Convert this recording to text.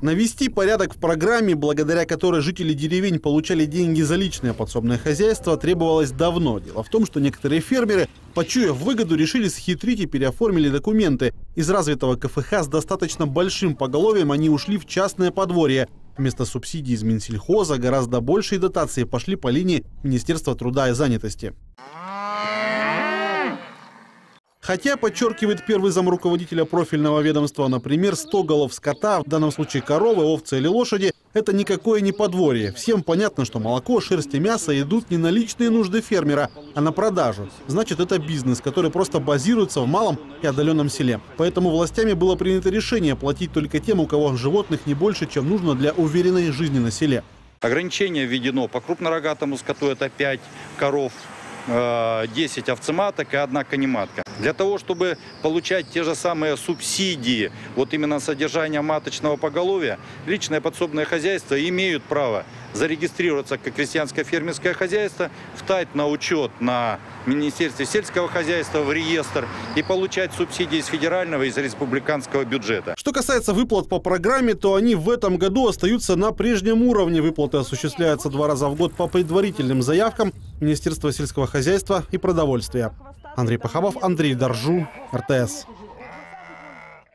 Навести порядок в программе, благодаря которой жители деревень получали деньги за личное подсобное хозяйство, требовалось давно. Дело в том, что некоторые фермеры, почуяв выгоду, решили схитрить и переоформили документы. Из развитого КФХ с достаточно большим поголовьем они ушли в частное подворье. Вместо субсидий из Минсельхоза гораздо большие дотации пошли по линии Министерства труда и занятости. Хотя, подчеркивает первый замруководителя профильного ведомства, например, 100 голов скота, в данном случае коровы, овцы или лошади, это никакое не подворье. Всем понятно, что молоко, шерсть и мясо идут не на личные нужды фермера, а на продажу. Значит, это бизнес, который просто базируется в малом и отдаленном селе. Поэтому властями было принято решение платить только тем, у кого животных не больше, чем нужно для уверенной жизни на селе. Ограничение введено по крупнорогатому скоту, это 5 коров, 10 овцематок и 1 конематка. Для того, чтобы получать те же самые субсидии, вот именно содержание маточного поголовья, личное подсобное хозяйство имеют право зарегистрироваться как крестьянское фермерское хозяйство, встать на учет на Министерстве сельского хозяйства в реестр и получать субсидии из федерального и из республиканского бюджета. Что касается выплат по программе, то они в этом году остаются на прежнем уровне. Выплаты осуществляются 2 раза в год по предварительным заявкам Министерства сельского хозяйства и продовольствия. Андрей Пахабов, Андрей Доржу, РТС.